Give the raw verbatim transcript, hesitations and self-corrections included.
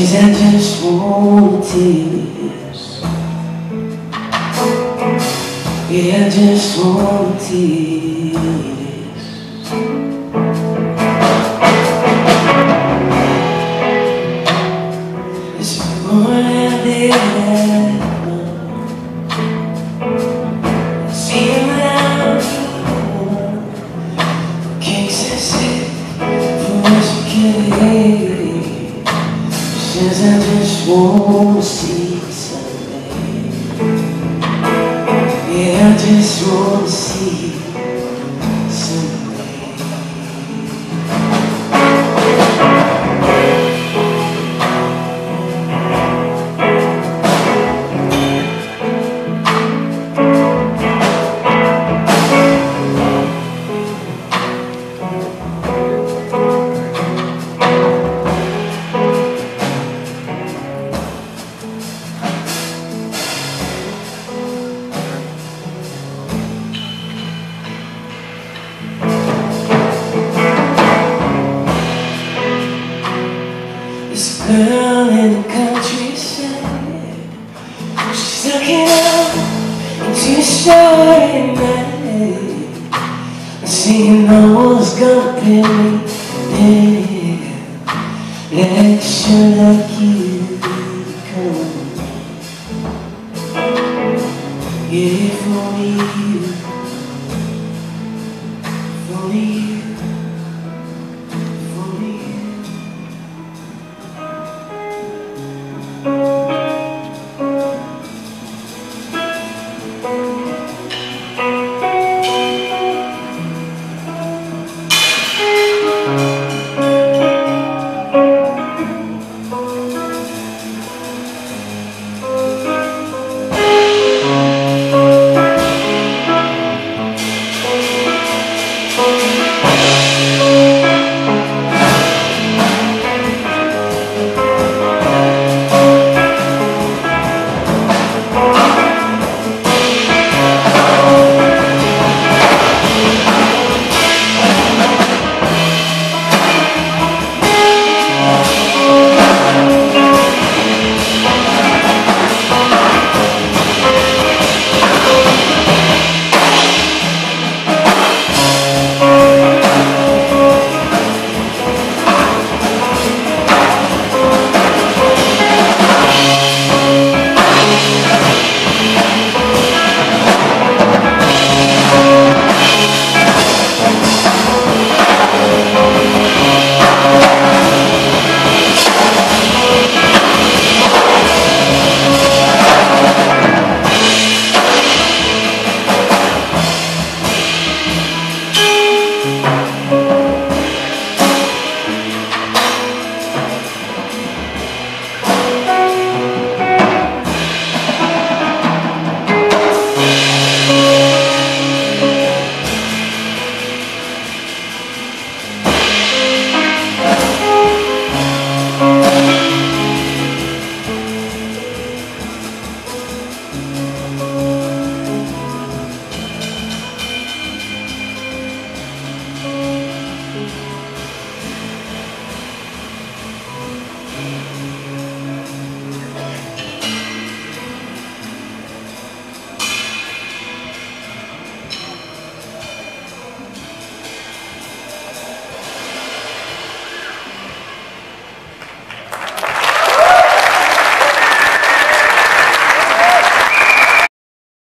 says I just want tears. Yeah, I just want tears. There's more out there that I know. See him out for kicks and sick, for what you can. Says I just wanna see someday. Yeah, I just wanna see someday. This girl in the countryside, she's looking out into the starry night, singing no one's gonna pay me down. Let sure like you come, yeah, for me.